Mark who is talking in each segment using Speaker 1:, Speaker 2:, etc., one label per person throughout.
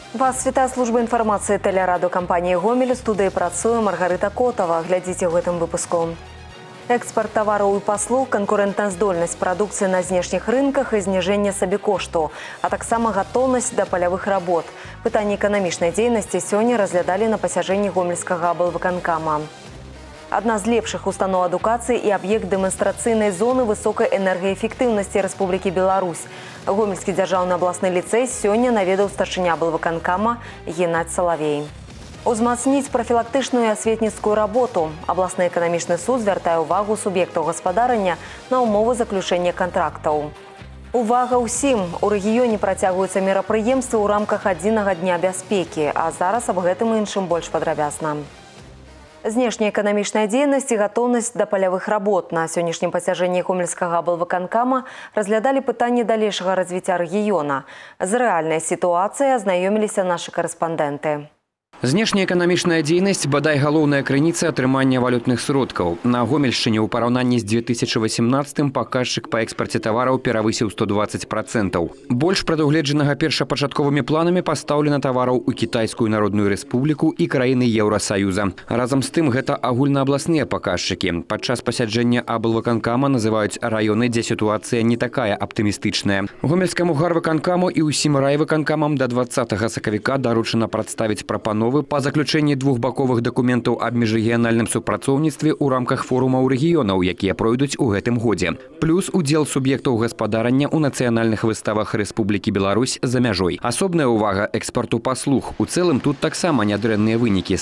Speaker 1: Вас вітае служба інфармацыі тэлерадыёкампаніі «Гомель». У студыі працуе Маргарыта Котова. Глядзіце ў гэтым выпуску. Экспарт тавараў і паслуг, канкурэнтаздольнасць прадукцыі на знешніх рынках і зніжэнне сабекошту, а таксама гатоўнасць да палявых работ. Пытанні эканамічнай дзейнасці сёння разглядалі на пасяджэнні гомельскага аблвыканкама. Адна з лепшых устаноў адукацыі і аб'ект дэманстрацыйнай зоны высокай энергаэфектыўнасці Рэспублікі Беларусь. Гомельскі дзяржаўны абласны ліцэй сёння наведаў старшыня аблвыканкама Геннадзь Салавей. Узмацніць прафілактычную і асветніцкую работу. Абласны эканамічны суд звяртае ўвагу суб'ектаў гаспадарання на ўмовы заключэння кантрактаў. Увага ўсім! У рэгіёне працягваюцца мерапрыемствы ў рамках адзінага дня бяспекі, а зараз аб гэтым і іншым больш падрабязна. Знешняя эканамічная дзейнасць і гатоўнасць да палявых работ. На сённяшнім пасяджэнні гомельскага аблвыканкама разглядалі пытанні далейшага развіцця рэгіёна. З рэальнай сітуацыяй азнаёміліся нашы карэспандэнты.
Speaker 2: Знешнеэканамічная дзейнасць бадай галоўная крыніца атрымання валютных сродкаў. На Гомельшчыне ў параўнанні з 2018 паказчык па экспарце тавараў перавысіў 120%. Больш прадугледжанага першапачатковымі планамі пастаўлена тавараў у Кітайскую Народную Рэспубліку і краіны Еўрасаюза. Разам з тым гэта агульнаабласныя паказчыкі. Падчас пасяджэння аблвыканкама называюць раёны, дзе сітуацыя не такая аптымістычная. Гомельскаму гарвыканкаму і ўсім райвыканкамам да 20 сакавіка даручана прадставіць прапановы па заключэнні двухбаковых дакументаў аб міжрэгіянальным супрацоўніцтве ў рамках форумаў рэгіёнаў, якія пройдуць у гэтым годзе. Плюс удзел суб'ектаў гаспадарання ў нацыянальных выставах Рэспублікі Беларусь за мяжой. Асобная ўвага экспарту паслуг. У цэлым тут таксама нядрэнныя вынікі –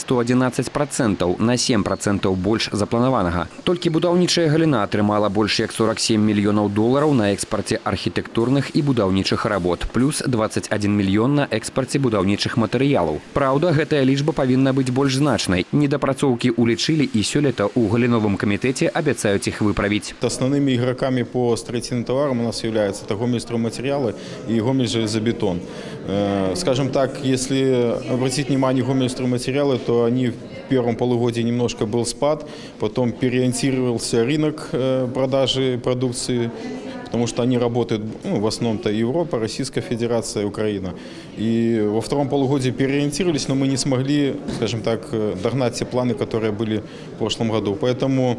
Speaker 2: 111%, на 7% больш запланаванага. Толькі будаўнічая галіна атрымала больш як 47 мільёнаў долараў на экспарце архітэктурных і будаўнічых работ, плюс 21 мільён на экспарце будаўнічых матэрыялаў. Праўда, гэтая лічба павінна быць больш значнай. Недапрацоўкі улічылі і сёлета ў галіновым камітэце абяцаюць іх выправіць.
Speaker 3: Основными игроками по строительным товарам у нас являются Гомельстройматериалы и Гомельжелезобетон. Скажем так, если обратить внимание Гомельстройматериалы, то они в первом полугодии немножко был спад, потом переориентировался рынок продажи продукции, потому что они работают в основном-то Европа, Российская Федерация, Украина. И во втором полугодии переориентировались, но мы не смогли, скажем так, догнать те планы, которые были в прошлом году. Поэтому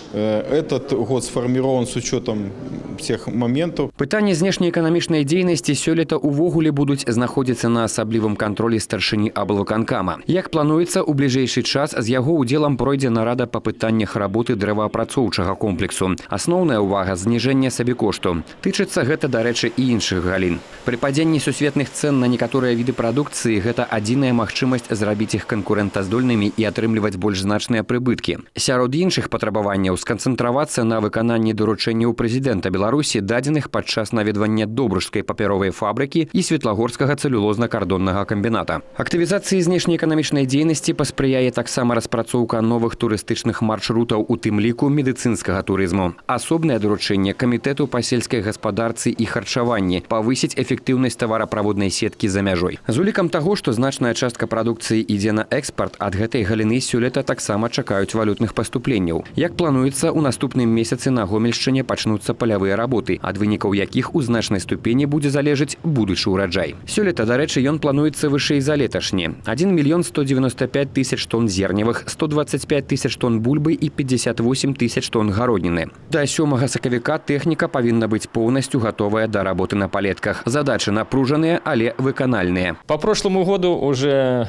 Speaker 3: этот год сформирован с учетом всех моментов.
Speaker 2: Пытанні знешнеэканамічнай дзейнасці сёлета ўвогуле будуць знаходзіцца на асаблівым кантролі старшыні аблвыканкама. Як плануецца, у бліжэйшы час з яго ўдзелам пройдзе нарада па пытаннях работы дрэваапрацоўчага комплексу. Асноўная ўвага – зніжэнне сабекошту. Тычыцца гэта, дарэчы, і іншых галін. Пры падзенні сусветных цэн на некаторыя віды прадукцыі гэта адзіная магчымасць зрабіць іх канкурэнтаздольнымі і атрымліваць больш значныя прыбыткі. Сярод іншых патрабаванняў сканцэнтравацца на выкананні даручэнняў прэзідэнта Беларусі, дадзеных падчас наведвання Добружскай папяровай фабрыкі і Светлагорскага цэлюлозна-кардоннага камбіната. Актывізацыі знешнеэканамічнай дзейнасці паспрыяе таксама распрацоўка новых турыстычных маршрутаў, у тым ліку медыцынскага турызму. Асобнае даручэнне камітэту па сельскай гаспадарцы і харчаванні – павысіць эфектыўнасць тавараправоднай сеткі за мяжой. З улікам таго, што значная частка прадукцыі ідзе на экспарт, ад гэтай галіны сёлета таксама чакаюць валютных паступленняў. Як плануецца, у наступным месяцы на Гомельшчыне пачнуцца палявыя работы, ад вынікаў якіх у значнай ступені будзе залежыць будучы ўраджай. Сёлета, дарэчы, ён плануецца вышэй за леташні. 1 мільён 195 тысяч тонн зерневых, 125 тысяч тонн бульбы і 58 тысяч тонн гародніны. Да 7 сакавіка тэхніка павінна быць поўнасцю гатовая да работы на палетках. Задачы напружаныя, але выканальныя.
Speaker 4: По прошлому году уже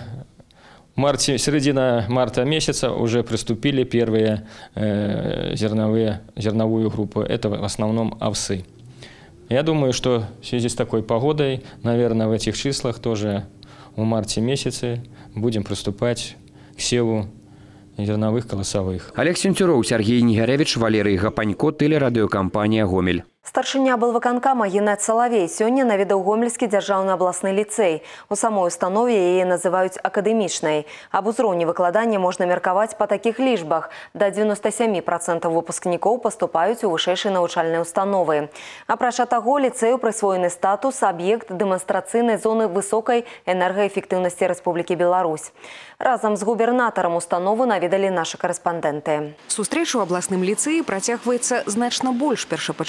Speaker 4: середина марта месяца уже приступили первые зерновую группу. Это в основном овсы. Я думаю, что в связи с такой погодой, наверное, в этих числах тоже в марте месяце будем приступать к севу зерновых колосовых.
Speaker 2: Олег Сентюров, Сергей Нигоревич, Валерий Гапанько, телерадиокомпания «Гомель».
Speaker 1: Старшыня аблвыканкама Геннадзь Салавей сёння наведаў Гомельскі дзяржаўны абласны ліцэй. У самой установе яе называюць акадэмічнай. Аб узроўні выкладання можна меркаваць па такіх лічбах. Да 97% выпускнікоў паступаюць у вышэйшыя навучальныя установы. Апрача таго, ліцэю прысвоены статус аб'ект дэманстрацыйнай зоны высокай энергаэфектыўнасці Рэспублікі Беларусь. Разам з губернатарам установу наведалі нашы карэспандэнты.
Speaker 5: Сустрэча ў абласным ліцэі працягваецца значна больш першапачаткова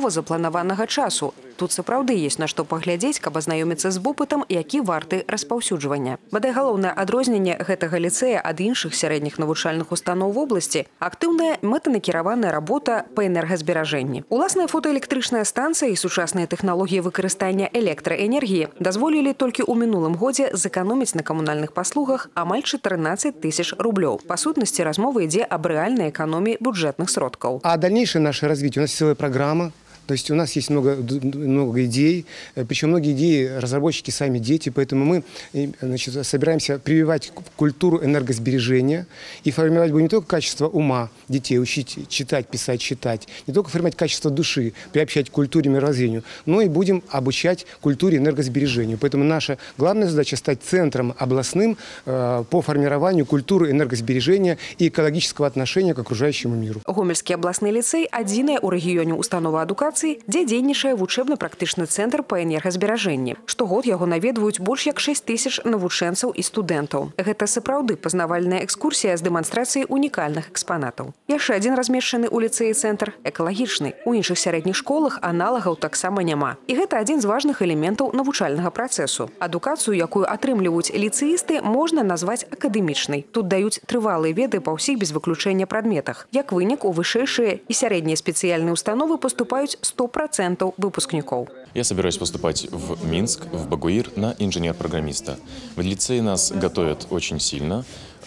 Speaker 5: мала запланаванага часу. Тут сапраўды есть на што паглядзець, каб азнаёміцца з вопытам, які варты распаўсюджвання. Бадай галоўнае адрозненне гэтага ліцэя ад іншых сярэдніх навучальных устаноў вобласці – актыўная мэтанакіраваная работа па энергазберажэнні. Уласная фотоэлектрычная станцыя і сучасныя тэхналогіі выкарыстання электраэнергіі дазволілі толькі ў мінулым годзе зэканоміць на камунальных паслугах амаль 14 000 рублёў. Па сутнасці размова ідзе аб рэальнай эканоміі бюджэтных сродкаў.
Speaker 6: А дальнейшее наше развитие, у нас целая программа. То есть у нас есть много идей, причем многие идеи разработчики сами дети, поэтому мы собираемся прививать культуру энергосбережения и формировать будем не только качество ума детей, учить читать, писать, считать, не только формировать качество души, приобщать к культуре мировоззрению, но и будем обучать культуре энергосбережению. Поэтому наша главная задача стать центром областным по формированию культуры энергосбережения и экологического отношения к окружающему миру.
Speaker 5: Гомельский областный лицей – адзіная ў рэгіёне установа адукацыі, дзе дзейнічае вучэбна-практычны цэнтр па энергазберажэнні. Штогод яго наведваюць больш як 6 000 навучэнцаў і студэнтаў. Гэта сапраўды пазнавальная экскурсія з дэманстрацыяй унікальных экспанатаў. Яшчэ адзін размешчаны ў ліцэі цэнтр экалагічны. У іншых сярэдніх школах аналагаў таксама няма. І гэта адзін з важных элементаў навучальнага працэсу. Адукацыю, якую атрымліваюць ліцэісты, можна назваць акадэмічнай. Тут даюць трывалыя веды па ўсіх без выключэння прадметах. Як вынік, у вышэйшыя і сярэднія спецыяльныя установы паступаюць 100% выпускников.
Speaker 7: Я собираюсь поступать в Минск, в Богуир на инженер-программиста. В лицее нас готовят очень сильно.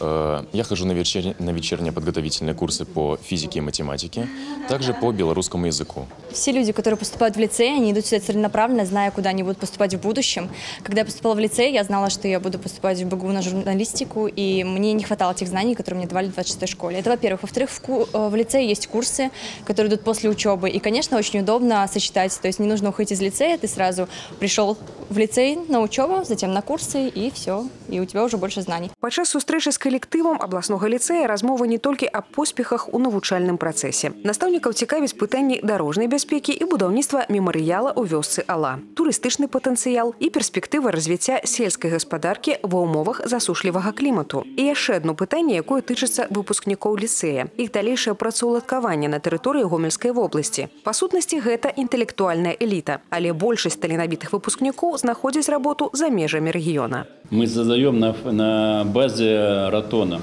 Speaker 7: Я хожу на вечерние подготовительные курсы по физике и математике, также по белорусскому языку.
Speaker 8: Все люди, которые поступают в лицей, они идут сюда целенаправленно, зная, куда они будут поступать в будущем. Когда я поступала в лицей, я знала, что я буду поступать в БГУ на журналистику, и мне не хватало тех знаний, которые мне давали в 26-й школе. Это во-первых. Во-вторых, в лицее есть курсы, которые идут после учебы, и, конечно, очень удобно сочетать. То есть не нужно уходить из лицея, ты сразу пришел в лицей на учебу, затем на курсы, и все, и у тебя уже больше знаний.
Speaker 5: Падчас сустрэчы з калектывам абласнога ліцэя размова не толькі аб поспехах у навучальным працэсе. Настаўнікаў цікавяць пытанні дарожнай бяспекі і будаўніцтва мемарыяла ў вёсцы Ала, турыстычны патэнцыял і перспектывы развіцця сельскай гаспадаркі ва ўмовах засушлівага клімату. І яшчэ адно пытанне, якое тычыцца выпускнікоў ліцэя, іх далейшае працаўладкаванне на тэрыторыі Гомельскай вобласці. Па сутнасці, гэта інтэлектуальная эліта, але большасць таленавітых выпускнікоў знаходзяць работу за межамі рэгіёна.
Speaker 9: Мы создаем на базе Ратона.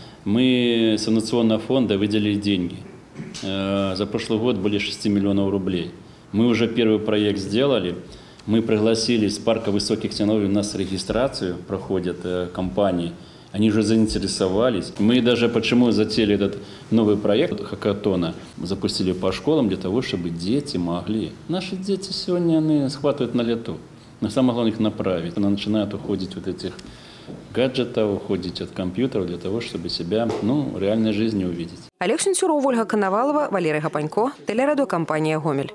Speaker 9: Мы с инновационного фонда выделили деньги. За прошлый год более 6 миллионов рублей. Мы уже первый проект сделали. Мы пригласили с парка высоких технологий, у нас регистрацию проходят компании. Они уже заинтересовались. Мы даже почему затеяли этот новый проект хакатона, запустили по школам для того, чтобы дети могли. Наши дети сегодня они схватывают на лету. Но самое главное их направить. Она начинает уходить от этих гаджетов, уходить от компьютеров для того, чтобы себя в реальной жизни увидеть.
Speaker 5: Олег Сенцюров, Ольга Коновалова, Валерий Гапанько, телерадиокомпания «Гомель».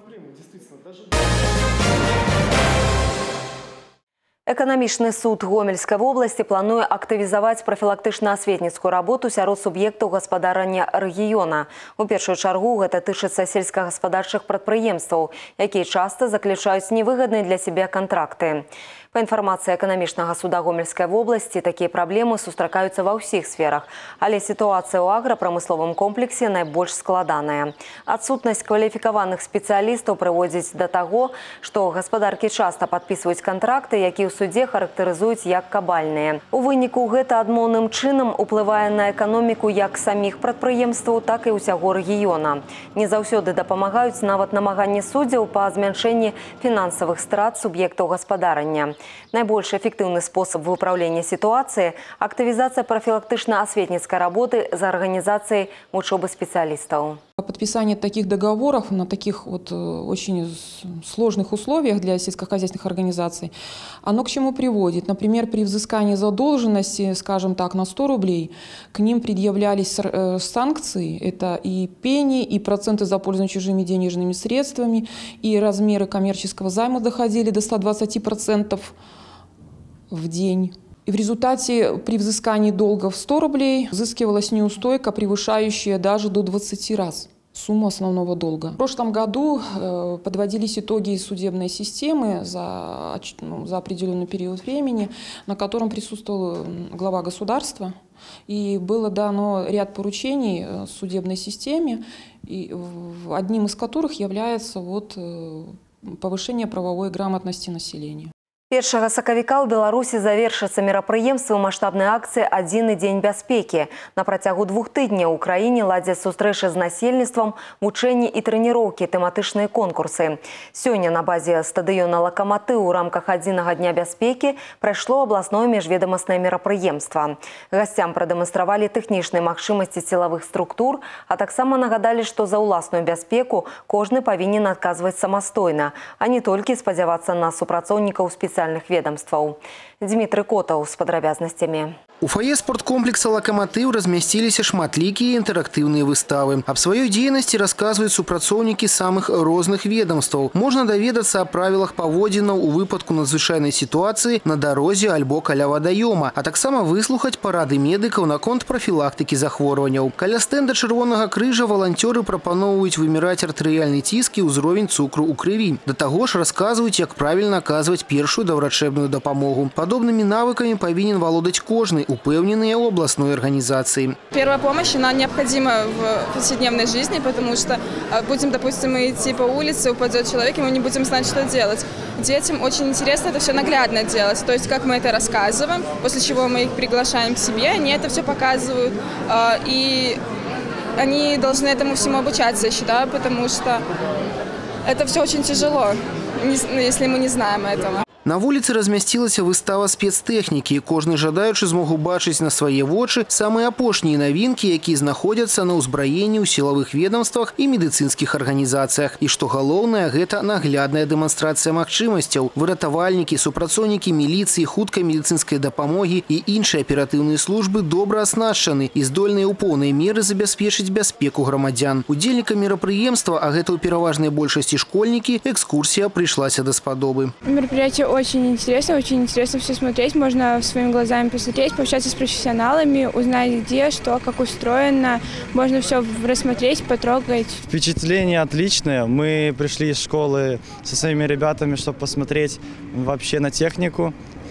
Speaker 1: Эканамічны суд Гомельской области плануе актывізаваць профілактычна-асветніцкую работу сярод суб'ектаў гаспадарання рэгіёна. У першую чаргу гэта тычыцца сельскагаспадарчых прадпрыемстваў, якія часта заключаюць невыгадныя для сябе контракты. По информации эканамічнага суда Гомельской области, такие проблемы сустракаюцца ва ўсіх сферах, але ситуация ў аграпрамысловым комплексе найбольш складаная. Адсутнасць кваліфікаваных спецыялістаў прыводзіць да таго, што гаспадаркі часта падпісваюць контракты, якія ў судзе характарызуюць як кабальныя. У выніку гэта адмоўным чынам уплывае на эканоміку як саміх прадпрыемстваў, так і ўсяго рэгіёна. Не заўсёды дапамагаюць нават намаганні суддзяў па змяншэнні фінансавых страт суб'ектаў гаспадарання. Найбольш эффективный способ выправления ситуации – активизация профилактично-осветницкой работы за организацией учебы специалистов.
Speaker 10: Подписание таких договоров на таких очень сложных условиях для сельскохозяйственных организаций, оно к чему приводит? Например, при взыскании задолженности, скажем так, на 100 рублей, к ним предъявлялись санкции, это и пени, и проценты за пользование чужими денежными средствами, и размеры коммерческого займа доходили до 120% в день. И в результате при взыскании долга в 100 рублей взыскивалась неустойка, превышающая даже до 20 раз сумму основного долга. В прошлом году подводились итоги судебной системы за определенный период времени, на котором присутствовал глава государства. И было дано ряд поручений судебной системе и одним из которых является повышение правовой грамотности населения.
Speaker 1: 1 сакавіка ў Беларусі завершыцца мерапрыемствы маштабнай акцыі «Адзіны дзень бяспекі». На працягу 2 тыдняў у краіне ладзяць сустрэчы з насельніцтвам, вучэнні і трэніроўкі, тэматычныя конкурсы. Сёння на базе стадыёна «Лакаматыў» у рамках «Адзінага дня бяспекі» прайшло абласное міжведамаснае мерапрыемства. Гасцям прадэманстравалі тэхнічныя магчымасці сілавых структур, а таксама нагадалі, што за ўласную бяспеку кожны павінен адказваць самастойна, а не толькі спадзявацца на супрацоўнікаў спецыяльных ведомстваў. Дмитрий Котаў з падрабязнасцямі.
Speaker 11: У фае спорткомплекса «Лакаматыў» размясціліся шматлікія інтэрактыўныя выставы. Аб сваёй дзейнасці расказваюць супрацоўнікі самых розных ведомстваў. Можна даведацца о правілах паводзінаў у выпадку надзвычайнай сітуацыі на дарозе альбо каля вадаёма, а таксама выслухаць парады медыкаў наконт прафілактыкі захворванняў. Каля стэнда Чырвонага крыжа валанцёры прапаноўваюць выміраць артэрыяльны ціск і ўзровень цукру ў крыві. Да таго ж расказваюць, як правільна аказваць першую даўрачэбную дапамогу. Подобными навыками повинен владеть каждый, упевненный в областной организации.
Speaker 12: Первая помощь, она необходима в повседневной жизни, потому что будем, допустим, идти по улице, упадет человек, и мы не будем знать, что делать. Детям очень интересно это все наглядно делать, то есть как мы это рассказываем, после чего мы их приглашаем к себе, они это все показывают, и они должны этому всему обучаться, я считаю, потому что это все очень тяжело, если мы не знаем этого.
Speaker 11: На вуліцы размясцілася выстава спецтэхнікі. Кожны жадаючы змог убачыць на свае вочы самыя апошнія навінкі, якія знаходзяцца на ўзбраенні ў сілавых ведомствах і медыцынскіх арганізацыях. І што галоўнае, гэта наглядная дэманстрацыя магчымасцяў. Выратавальнікі, супрацоўнікі міліцыі, хуткай медыцынскай дапамогі і іншыя аператыўныя службы добра аснашчаны і здольныя ў поўнай меры забяспечыць бяспеку грамадзян. Удзельнікам мерапрыемства, а гэта ў пераважнай большасці школьнікі, экскурсія прыйшлася даспадобы.
Speaker 12: Мероприятие очень интересно все смотреть, можно своими глазами посмотреть, пообщаться с профессионалами, узнать где, что, как устроено, можно все рассмотреть, потрогать.
Speaker 13: Впечатление отличное. Мы пришли из школы со своими ребятами, чтобы посмотреть вообще на технику,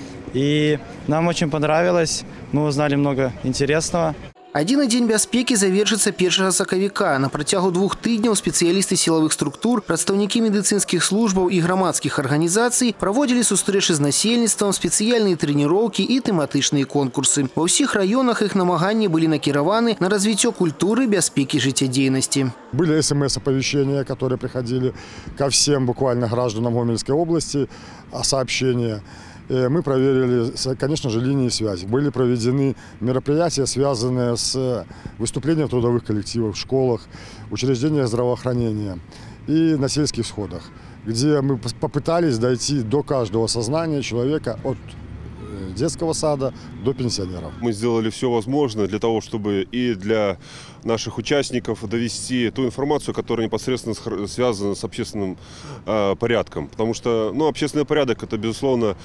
Speaker 13: и нам очень понравилось, мы узнали много интересного.
Speaker 11: Адзіны дзень бяспекі завершыцца 1 сакавіка. На працягу 2 тыдняў спецыялісты сілавых структур, прадстаўнікі медыцынскіх службаў і грамадскіх арганізацый праводзілі сустрэчы з насельніцтвам, спецыяльныя трэніроўкі і тэматычныя конкурсы. Ва ўсіх раёнах іх намаганні былі накіраваны на развіццё культуры бяспекі жыццядзейнасці.
Speaker 14: Были СМС-оповещения, которые приходили ко всем буквально гражданам Гомельской области, сообщения. Мы проверили, конечно же, линии связи. Были проведены мероприятия, связанные с выступлением трудовых коллективов в школах, учреждениях здравоохранения и на сельских сходах, где мы попытались дойти до каждого сознания человека от детского сада до пенсионеров.
Speaker 15: Мы сделали все возможное для того, чтобы и для наших участников довести ту информацию, которая непосредственно связана с общественным порядком. Потому что общественный порядок – это, безусловно,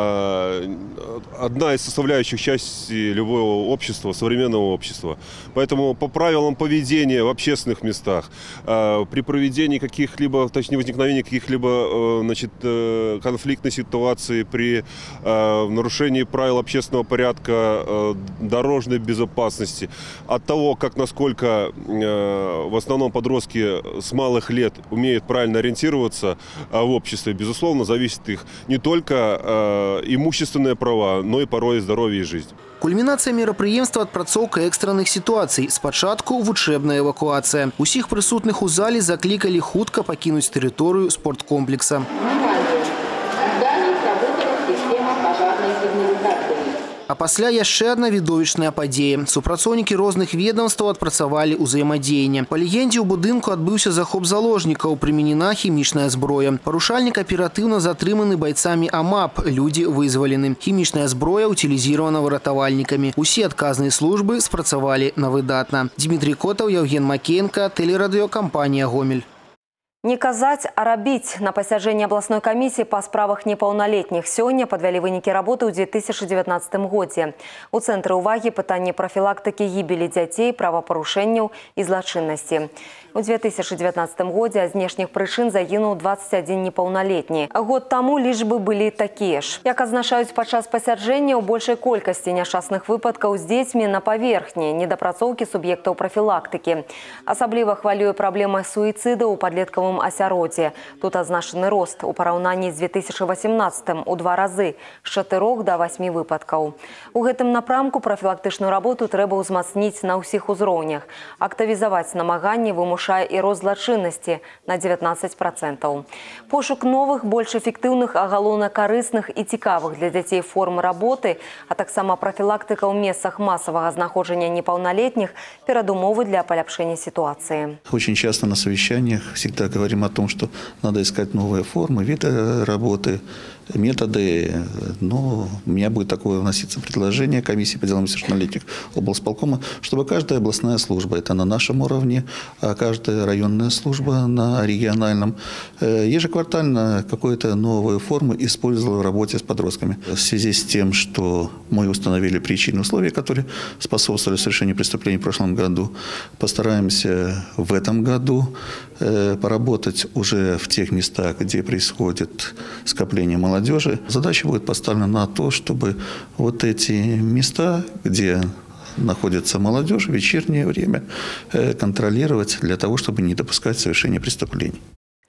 Speaker 15: одна из составляющих части любого общества, современного общества. Поэтому по правилам поведения в общественных местах, при проведении каких-либо, точнее, возникновении каких-либо конфликтной ситуации, при нарушении правил общественного порядка, дорожной безопасности, от того, насколько в основном подростки с малых лет умеют правильно ориентироваться в обществе, безусловно, зависит их не только имущественные права, но и порой здоровье и жизнь.
Speaker 11: Кульмінацыя мерапрыемства – адпрацоўка экстранных сітуацый. Спачатку вучэбная эвакуацыя. Усіх прысутных у зале заклікалі хутка пакінуць тэрыторыю спорткомплекса. А пасля яшчэ адна відовішчная падзея. Супрацоўнікі розных ведомстваў адпрацавалі ўзаемадзеянне. Па легендзе, у будынку адбыўся захоп заложнікаў, прымянена хімічная зброя. Парушальнік аператыўна затрыманы байцамі АМАП, людзі вызвалены. Хімічная зброя утилізіравана выратавальнікамі. Усе адказныя службы спрацавалі на выдатна. Дмитрий Котаў, Евген Макеенко, тэлерадыёкампанія «Гомель».
Speaker 1: Не казаць, а рабіць. На пасяджэнні абласной камісіі па справах непаўналетніх сёння падвялі вынікі работы ў 2019 годзе. У цэнтры ўвагі пытанні прафілактыкі гібелі дзяцей, правапарушэнняў і злачыннасці. У 2019 годзе ад знешніх прычын загінуў 21 непаўналетні. Год таму лічбы былі такія ж. Як адзначаюць падчас пасяджэння, у большай колькасці няшчасных выпадкаў з дзецьмі на паверхні, недапрацоўкі суб'ектаў прафілактыкі. Асабліва хвалюе праблема суіцыдаў у падлеткавым асяроддзі. Тут адзначаны рост у параўнанні з 2018 у 2 разы, з 4 до 8 выпадкаў. У гэтым напрамку прафілактычную работу трэба ўзмацніць на ўсіх узроўнях. Актывізаваць намаганні вымушае і рост злачыннасці на 19%. Пошук новых, больш эфектыўных, а галоўна карысных і цікавых для дзяцей форм работы, а таксама прафілактыка ў месцах масавага знаходжання непаўналетніх перадумовы для паляпшэння ситуации.
Speaker 16: Очень часто на совещаниях всегда говорим о том, что надо искать новые формы, виды работы, методы. Но у меня будет такое вноситься предложение комиссии по делам несовершеннолетних облсполкома, чтобы каждая областная служба, это на нашем уровне, а каждая районная служба на региональном, ежеквартально какую-то новую форму использовала в работе с подростками. В связи с тем, что мы установили причины, условия, которые способствовали совершению преступлений в прошлом году, постараемся в этом году поработать уже в тех местах, где происходит скопление молодежи. Задача будет поставлена на то, чтобы вот эти места, где находится молодежь в вечернее время, контролировать для того, чтобы не допускать совершения преступлений.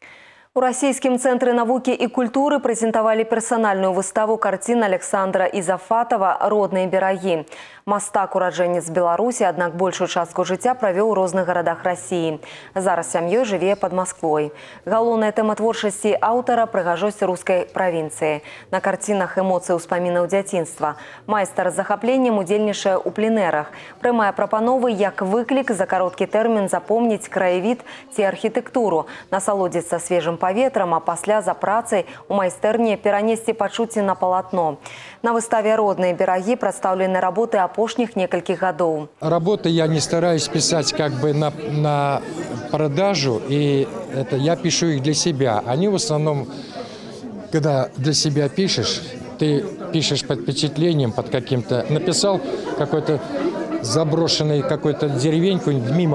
Speaker 1: У расійскім цэнтры навукі і культуры прэзентавалі персанальную выставу карцін Александра Ізафатова «Родныя берагі». Мастак ураджэнец Беларусі, аднак большую частку жыцця правёў у розных гарадах Расіі. Зараз сям'ёй жыве пад Масквой. Галоўная тэма творчасці аўтара – прыгажосць рускай правінцыі. На карцінах эмоцыі ўспамінаў дзяцінства. Майстар з захапленнем удзельнічае ў пленэрах. Прымае прапановы як выклік за кароткі тэрмін запомніць краявід ці архітэктуру, насалодзіцца свежым паветрам, а пасля за працай у майстэрні перанесці пачуцці на палатно. На выставе «Родные бераги» представлены работы апошніх некалькіх гадоў.
Speaker 17: Работы я не стараюсь писать как бы на продажу, и это я пишу их для себя. Они в основном, когда для себя пишешь, ты пишешь под впечатлением, под каким-то... Написал какой-то заброшенный какой-то деревеньку, мимо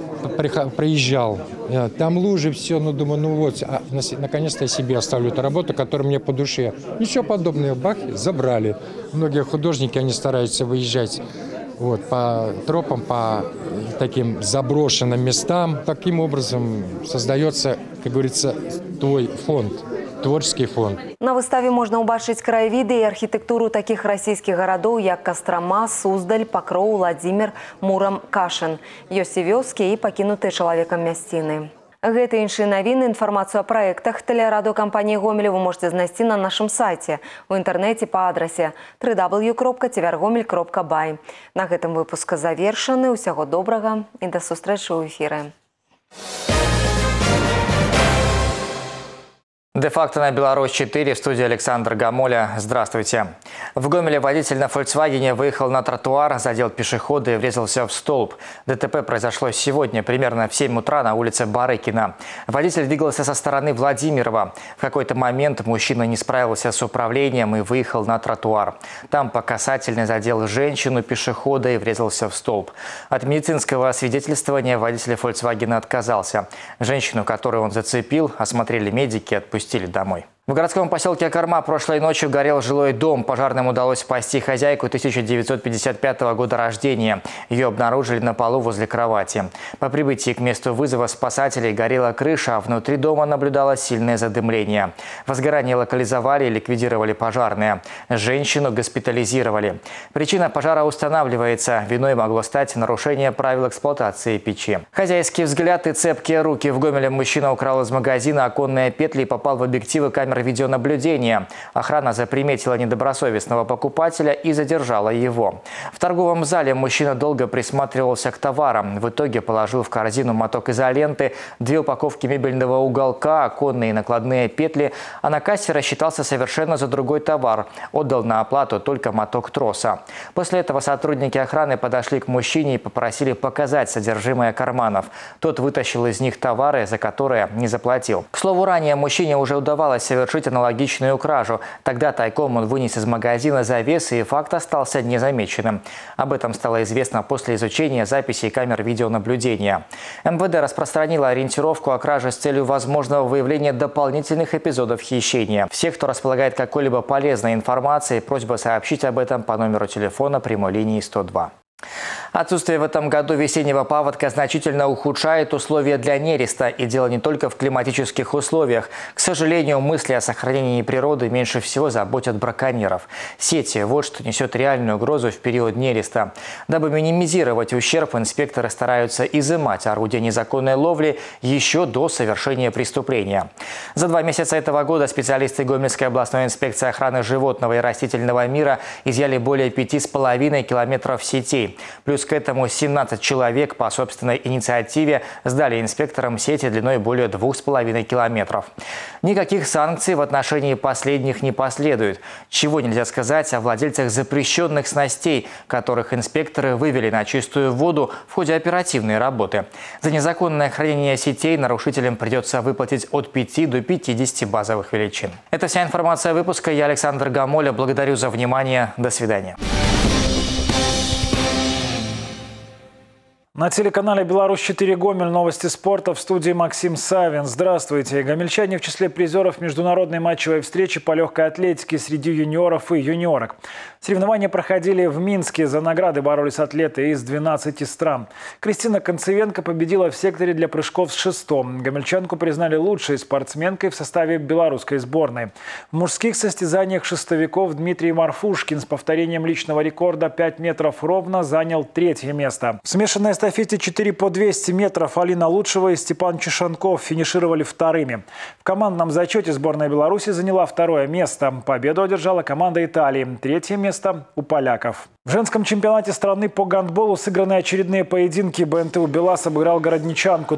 Speaker 17: проезжал. Там лужи, все, ну думаю, ну вот, наконец-то я себе оставлю эту работу, которая мне по душе. Ничего подобного, бах, забрали. Многие художники, они стараются выезжать вот, по тропам, по таким заброшенным местам. Таким образом создается, как говорится, твой фонд. Творческий фонд.
Speaker 1: На выставе можна ўбачыць краявіды і архітэктуру такіх расійскіх гарадоў, як Кастрама, Суздаль, Пакроў, Владзімір, Мурам, Кашын. Ёсць і вёскі і пакінутыя чалавекам мясціны. Гэта іншыя навіны, інфармацыю о праектах тэлерадыёкампаніі Гомеля вы можете знайсці на нашым сайце, у інтэрнэце па адрасе www.tvrgomel.by. На гэтым выпуск завершаны. Усяго добрага і да сустрэчы ў эфіры.
Speaker 18: Де-факто на Беларусь-4, в студии Александр Гамоля. Здравствуйте. В Гомеле водитель на «Фольксвагене» выехал на тротуар, задел пешехода и врезался в столб. ДТП произошло сегодня, примерно в 7 утра на улице Барыкина. Водитель двигался со стороны Владимирова. В какой-то момент мужчина не справился с управлением и выехал на тротуар. Там по касательной задел женщину пешехода и врезался в столб. От медицинского освидетельствования водитель «Фольксвагена» отказался. Женщину, которую он зацепил, осмотрели медики и отпустили домой. В городском поселке Корма прошлой ночью горел жилой дом. Пожарным удалось спасти хозяйку 1955 года рождения. Ее обнаружили на полу возле кровати. По прибытии к месту вызова спасателей горела крыша, а внутри дома наблюдалось сильное задымление. Возгорание локализовали и ликвидировали пожарные. Женщину госпитализировали. Причина пожара устанавливается. Виной могло стать нарушение правил эксплуатации печи. Хозяйский взгляд и цепкие руки. В Гомеле мужчина украл из магазина оконные петли и попал в объективы камер камер видеонаблюдения. Охрана заприметила недобросовестного покупателя и задержала его. В торговом зале мужчина долго присматривался к товарам. В итоге положил в корзину моток изоленты, 2 упаковки мебельного уголка, оконные и накладные петли, а на кассе рассчитался совершенно за другой товар. Отдал на оплату только моток троса. После этого сотрудники охраны подошли к мужчине и попросили показать содержимое карманов. Тот вытащил из них товары, за которые не заплатил. К слову, ранее мужчине уже удавалось совершить аналогичную кражу. Тогда тайком он вынес из магазина завесы, и факт остался незамеченным. Об этом стало известно после изучения записей камер видеонаблюдения. МВД распространило ориентировку о краже с целью возможного выявления дополнительных эпизодов хищения. Всех, кто располагает какой-либо полезной информацией, просьба сообщить об этом по номеру телефона прямой линии 102. Отсутствие в этом году весеннего паводка значительно ухудшает условия для нереста. И дело не только в климатических условиях. К сожалению, мысли о сохранении природы меньше всего заботят браконьеров. Сети – вот что несет реальную угрозу в период нереста. Дабы минимизировать ущерб, инспекторы стараются изымать орудия незаконной ловли еще до совершения преступления. За 2 месяца этого года специалисты Гомельской областной инспекции охраны животного и растительного мира изъяли более 5,5 километров сетей. Плюс к этому 17 человек по собственной инициативе сдали инспекторам сети длиной более 2,5 километров. Никаких санкций в отношении последних не последует. Чего нельзя сказать о владельцах запрещенных снастей, которых инспекторы вывели на чистую воду в ходе оперативной работы. За незаконное хранение сетей нарушителям придется выплатить от 5 до 50 базовых величин. Это вся информация выпуска. Я Александр Гамоля. Благодарю за внимание. До свидания.
Speaker 19: На телеканале «Беларусь-4 Гомель» новости спорта, в студии Максим Савин. Здравствуйте. Гомельчане в числе призеров международной матчевой встречи по легкой атлетике среди юниоров и юниорок. Соревнования проходили в Минске. За награды боролись атлеты из 12 стран. Кристина Концевенко победила в секторе для прыжков с шестом. Гомельчанку признали лучшей спортсменкой в составе белорусской сборной. В мужских состязаниях шестовиков Дмитрий Марфушкин с повторением личного рекорда 5 метров ровно занял 3-е место. В смешанной эстафете 4 по 200 метров Алина Лучшева и Степан Чешанков финишировали вторыми. В командном зачете сборная Беларуси заняла 2-е место. Победу одержала команда Италии. 3-е место у поляков. В женском чемпионате страны по гандболу сыграны очередные поединки. БНТУ «Белас» обыграл городничанку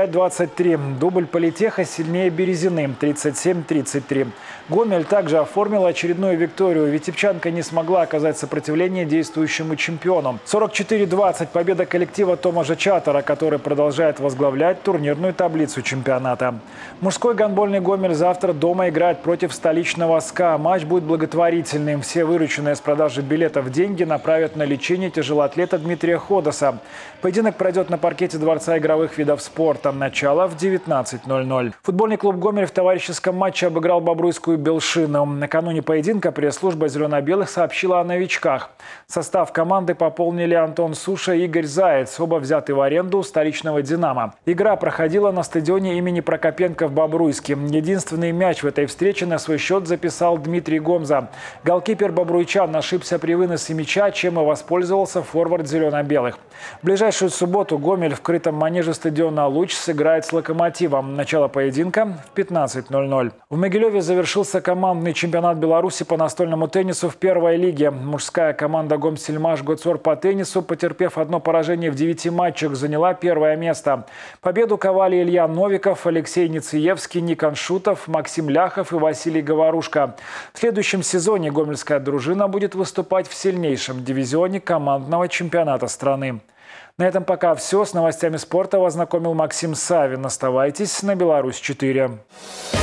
Speaker 19: 35-23. Дубль Политеха сильнее Березины 37-33. Гомель также оформил очередную викторию. Витебчанка не смогла оказать сопротивление действующему чемпиону. 44-20 победа коллектива Томажа Чатара, который продолжает возглавлять турнирную таблицу чемпионата. Мужской гандбольный Гомель завтра дома играет против столичного СКА. Матч будет благотворительным. Все вырученные с продажи билетов деньги направят на лечение тяжелоатлета Дмитрия Ходоса. Поединок пройдет на паркете Дворца игровых видов спорта. Начало в 19:00. Футбольный клуб «Гомель» в товарищеском матче обыграл Бобруйскую Белшину. Накануне поединка пресс-служба «Зелено-белых» сообщила о новичках. Состав команды пополнили Антон Суша и Игорь Заяц. Оба взяты в аренду у столичного «Динамо». Игра проходила на стадионе имени Прокопенко в Бобруйске. Единственный мяч в этой встрече на свой счет записал Дмитрий Гомза. Голкипер бобруйчан ошибся при выносе мяча, чем и воспользовался форвард «Зелено-белых». В ближайшую субботу Гомель в крытом манеже стадиона «Луч» сыграет с «Локомотивом». Начало поединка в 15:00. В Могилеве завершился командный чемпионат Беларуси по настольному теннису в первой лиге. Мужская команда «Гомсельмаш Гоцор» по теннису, потерпев одно поражение в 9 матчах, заняла 1-е место. Победу ковали Илья Новиков, Алексей Нициевский, Никон Шутов, Максим Ляхов и Василий Говорушка. В следующем сезоне гомельская дружина будет выступать в сильнейшем дивизионе командного чемпионата страны. На этом пока все. С новостями спорта вас знакомил Максим Савин. Оставайтесь на «Беларусь-4».